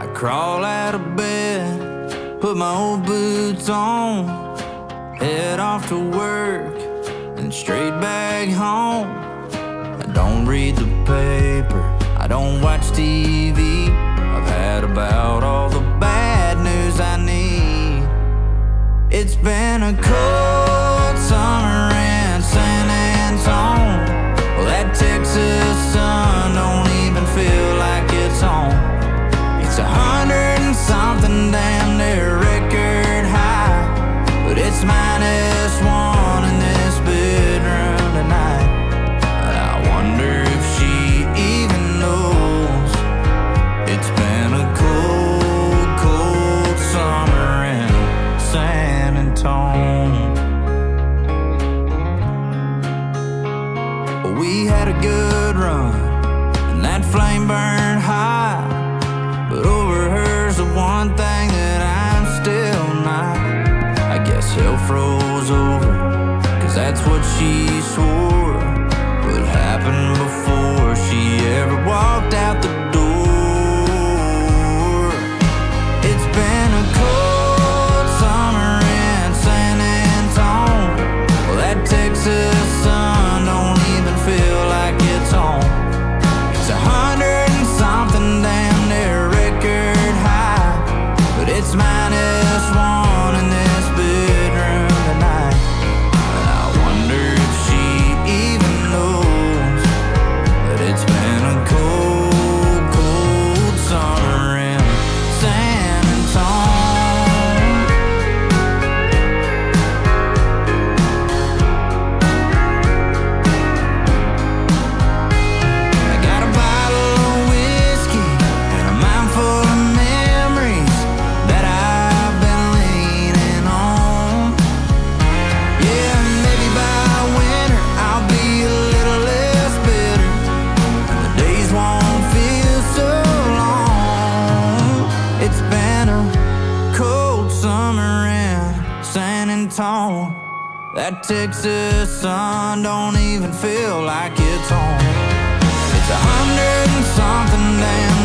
I crawl out of bed, put my old boots on, head off to work and straight back home. I don't read the paper, I don't watch TV. I've had about all the bad news I need. It's been a cold summer in San Antone. Well, that Texas sun don't even feel like it's home. It's 100 and something, damn near record high, but it's -1 in this bedroom tonight. And I wonder if she even knows it's been a cold, cold summer in San Antone. We had a good run, and that flame burned high, but over her's the one thing that I'm still not. I guess hell froze over, 'cause that's what she swore would happen before she ever walked out the door. It's been a cold summer in San Antone. Well, that Texas sun don't even feel like it's home. It's 100 and something, damn near record high, but it's -1 in this bedroom tonight. And I wonder if she even knows that it's been a cold, cold summer in San Antone. I got a bottle of whiskey and a mind full of memories that I've been leaning on. Yeah, maybe by winter I'll be a little less bitter, and the days won't feel so long. It's been a cold summer in San Antone. That Texas sun don't even feel like it's home. It's 100 and something, damn